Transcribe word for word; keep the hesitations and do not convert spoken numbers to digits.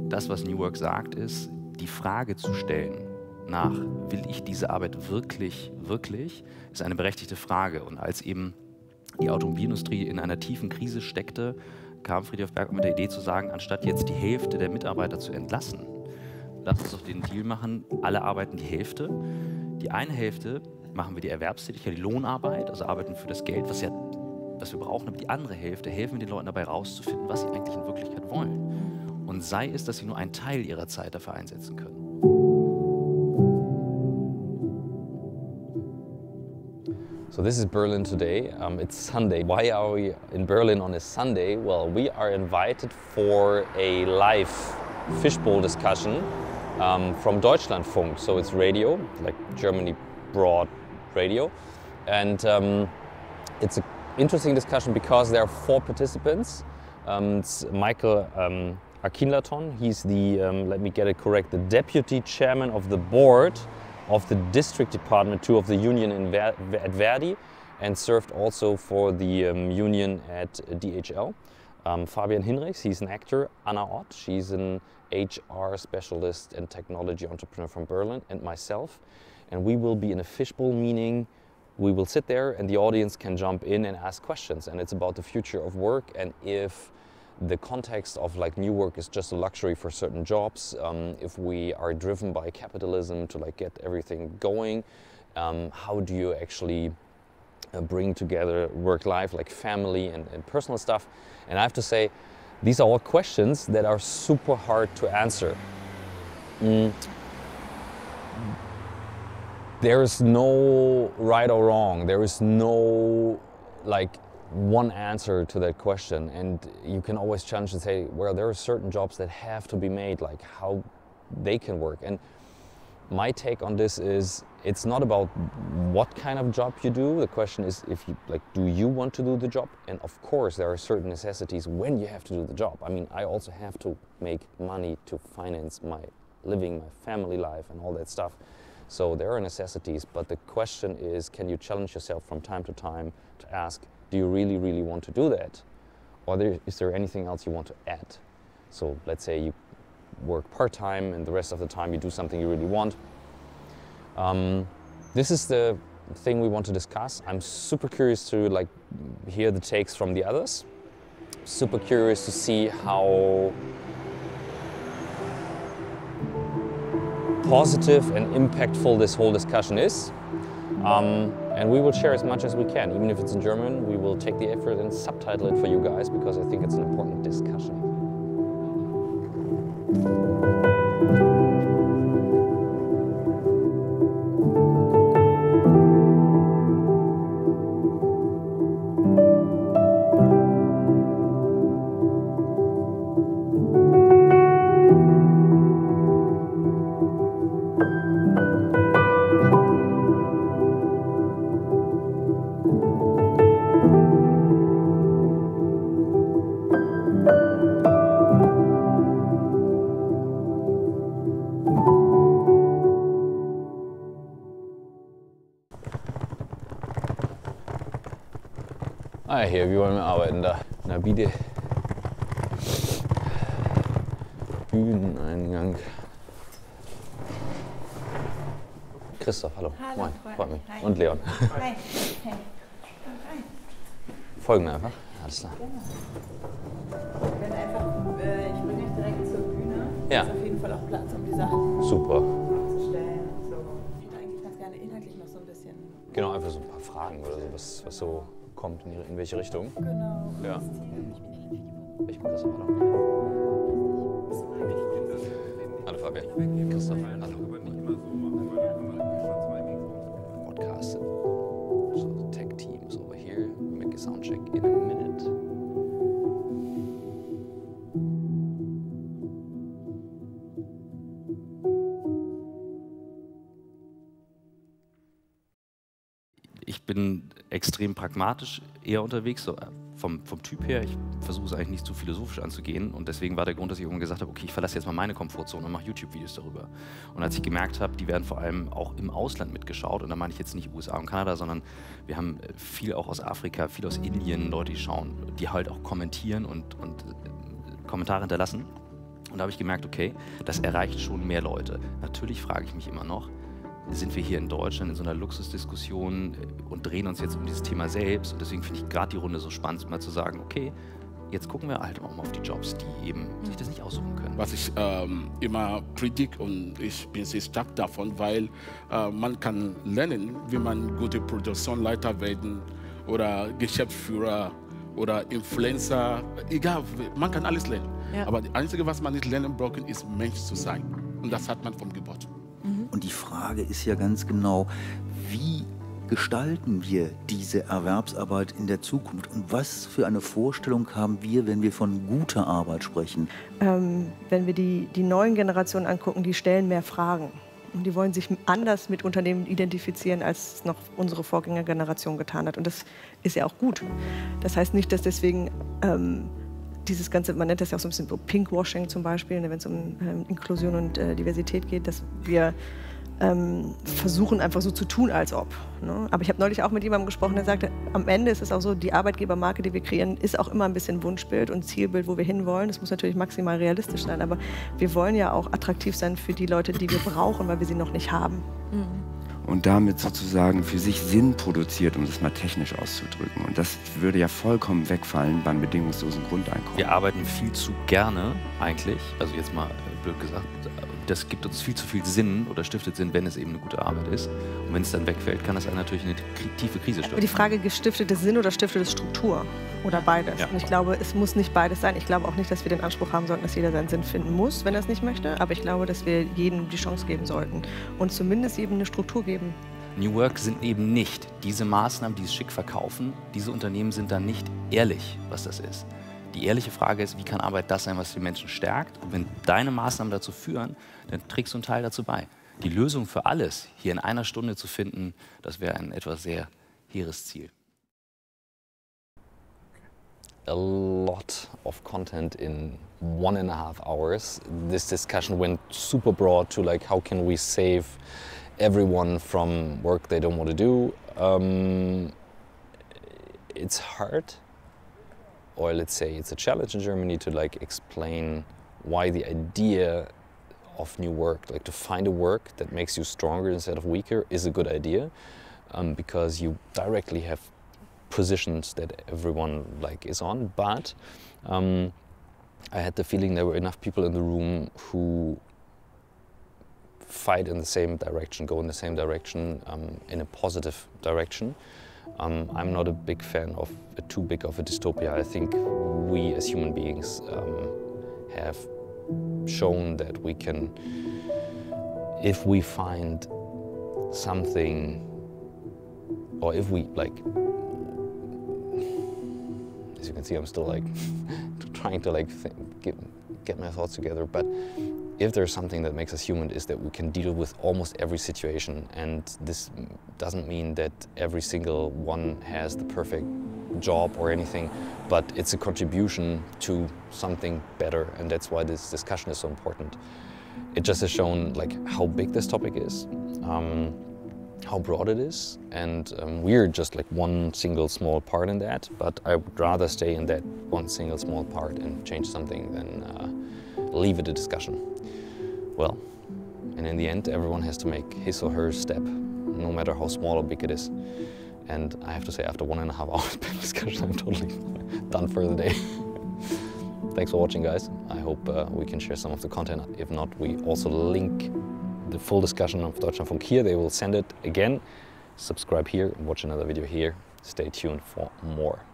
das, was New Work sagt, ist, die Frage zu stellen nach, will ich diese Arbeit wirklich, wirklich, ist eine berechtigte Frage. Und als eben die Automobilindustrie in einer tiefen Krise steckte, kam Friedrich Bergmann mit der Idee zu sagen, anstatt jetzt die Hälfte der Mitarbeiter zu entlassen, lass uns doch den Deal machen, alle arbeiten die Hälfte. Die eine Hälfte machen wir die Erwerbstätigkeit, die Lohnarbeit, also arbeiten für das Geld, was, ja, was wir brauchen, aber die andere Hälfte helfen wir den Leuten dabei rauszufinden, was sie eigentlich in Wirklichkeit wollen. Und sei es, dass sie nur einen Teil ihrer Zeit dafür einsetzen können. So this is Berlin today. Um, it's Sunday. Why are we in Berlin on a Sunday? Well, we are invited for a live fishbowl discussion um, from Deutschlandfunk. So it's radio, like Germany broad radio. And um, it's an interesting discussion because there are four participants. Um, it's Michael um, Akinlaton. He's the, um, let me get it correct, the deputy chairman of the board of the district department two of the union in Ver at Verdi, and served also for the um, union at D H L. Um, Fabian Hinrichs, he's an actor. Anna Ott, she's an H R specialist and technology entrepreneur from Berlin, and myself. And we will be in a fishbowl, meaning we will sit there and the audience can jump in and ask questions. And it's about the future of work, and if the context of like new work is just a luxury for certain jobs, um, if we are driven by capitalism to like get everything going, um, how do you actually uh, bring together work-life, like family and, and personal stuff? And I have to say, these are all questions that are super hard to answer. Mm. There is no right or wrong. There is no like one answer to that question, and you can always challenge and say, well, there are certain jobs that have to be made, like how they can work. And my take on this is, it's not about what kind of job you do. The question is, if you like, do you want to do the job? And of course, there are certain necessities when you have to do the job. I mean, I also have to make money to finance my living, my family life, and all that stuff. So there are necessities, but the question is, can you challenge yourself from time to time to ask, do you really, really want to do that? Or there, is there anything else you want to add? So let's say you work part-time and the rest of the time you do something you really want. Um, this is the thing we want to discuss. I'm super curious to like hear the takes from the others. Super curious to see how positive and impactful this whole discussion is. Um, and we will share as much as we can, even if it's in German. We will take the effort and subtitle it for you guys because I think it's an important discussion. Ah, hier, wir wollen arbeiten da. Nabide. Bühneneingang. Christoph, hallo. Hallo, Moin, freut freut mich. mich. Hi. Und Leon. Hi. Hey. Hi. Folgen wir einfach. Alles klar. Genau. Ich bin einfach, äh, ich bringe euch direkt zur Bühne. Ja. Ist auf jeden Fall auch Platz, um die Sachen Super. aufzustellen. So. Ich würde eigentlich ganz gerne inhaltlich noch so ein bisschen. Genau, einfach so ein paar Fragen oder so, was, was so kommt, in, die, in welche Richtung. Genau. Ja. Das Ziel. Ich bin Christoph, hallo. Hallo Fabian. Christoph, hallo. Podcast. So the tech team is over here. We'll make a sound check in a minute. Ich bin extrem pragmatisch eher unterwegs, so vom, vom Typ her. Ich versuche es eigentlich nicht zu philosophisch anzugehen und deswegen war der Grund, dass ich irgendwann gesagt habe, okay, ich verlasse jetzt mal meine Komfortzone und mache YouTube-Videos darüber. Und als ich gemerkt habe, die werden vor allem auch im Ausland mitgeschaut, und da meine ich jetzt nicht U S A und Kanada, sondern wir haben viel auch aus Afrika, viel aus Indien, Leute, die schauen, die halt auch kommentieren und, und Kommentare hinterlassen. Und da habe ich gemerkt, okay, das erreicht schon mehr Leute. Natürlich frage ich mich immer noch, sind wir hier in Deutschland in so einer Luxusdiskussion und drehen uns jetzt um dieses Thema selbst. Und deswegen finde ich gerade die Runde so spannend, mal zu sagen, okay, jetzt gucken wir halt auch mal auf die Jobs, die eben sich das nicht aussuchen können. Was ich ähm, immer predige, und ich bin sehr stark davon, weil äh, man kann lernen, wie man gute Produktionsleiter werden oder Geschäftsführer oder Influencer, egal, man kann alles lernen. Ja. Aber das Einzige, was man nicht lernen braucht, ist Mensch zu sein. Und das hat man vom Geburt. Und die Frage ist ja ganz genau, wie gestalten wir diese Erwerbsarbeit in der Zukunft? Und was für eine Vorstellung haben wir, wenn wir von guter Arbeit sprechen? Ähm, wenn wir die, die neuen Generationen angucken, die stellen mehr Fragen. Und die wollen sich anders mit Unternehmen identifizieren, als es noch unsere Vorgängergeneration getan hat. Und das ist ja auch gut. Das heißt nicht, dass deswegen ähm, dieses ganze, man nennt das ja auch so ein bisschen so Pinkwashing zum Beispiel, wenn es um ähm, Inklusion und äh, Diversität geht, dass wir ähm, versuchen einfach so zu tun, als ob. Ne? Aber ich habe neulich auch mit jemandem gesprochen, der sagte, am Ende ist es auch so, die Arbeitgebermarke, die wir kreieren, ist auch immer ein bisschen Wunschbild und Zielbild, wo wir hinwollen. Das muss natürlich maximal realistisch sein, aber wir wollen ja auch attraktiv sein für die Leute, die wir brauchen, weil wir sie noch nicht haben. Mhm. Und damit sozusagen für sich Sinn produziert, um das mal technisch auszudrücken. Und das würde ja vollkommen wegfallen beim bedingungslosen Grundeinkommen. Wir arbeiten viel zu gerne eigentlich, also jetzt mal blöd gesagt, das gibt uns viel zu viel Sinn oder stiftet Sinn, wenn es eben eine gute Arbeit ist. Und wenn es dann wegfällt, kann das einen natürlich in eine tiefe Krise stürzen. Aber die Frage, gestiftet es Sinn oder stiftet es Struktur? Oder beides. Ja. Und ich glaube, es muss nicht beides sein. Ich glaube auch nicht, dass wir den Anspruch haben sollten, dass jeder seinen Sinn finden muss, wenn er es nicht möchte. Aber ich glaube, dass wir jedem die Chance geben sollten und zumindest jedem eine Struktur geben. New Work sind eben nicht diese Maßnahmen, die es schick verkaufen. Diese Unternehmen sind dann nicht ehrlich, was das ist. Die ehrliche Frage ist, wie kann Arbeit das sein, was die Menschen stärkt? Und wenn deine Maßnahmen dazu führen, dann trägst du einen Teil dazu bei. Die Lösung für alles hier in einer Stunde zu finden, das wäre ein etwas sehr hehres Ziel. A lot of content in one and a half hours. This discussion went super broad to like how can we save everyone from work they don't want to do. Um, it's hard, or let's say it's a challenge in Germany to like explain why the idea of new work, like to find a work that makes you stronger instead of weaker, is a good idea, um, because you directly have positions that everyone like is on. But um, I had the feeling there were enough people in the room who fight in the same direction, go in the same direction, um, in a positive direction. Um, I'm not a big fan of a too big of a dystopia. I think we as human beings um, have shown that we can, if we find something, or if we like, as you can see, I'm still like trying to like think, get, get my thoughts together, but if there's something that makes us human, is that we can deal with almost every situation, and this doesn't mean that every single one has the perfect job or anything, but it's a contribution to something better, and that's why this discussion is so important. It just has shown like how big this topic is, um, how broad it is, and um, we're just like one single small part in that, but I would rather stay in that one single small part and change something than uh, leave it a discussion. Well, and in the end, everyone has to make his or her step, no matter how small or big it is. And I have to say, after one and a half hours discussion, I'm totally done for the day. Thanks for watching, guys. I hope uh, we can share some of the content. If not, we also link the full discussion of Deutschlandfunk here. They will send it again. Subscribe here and watch another video here. Stay tuned for more.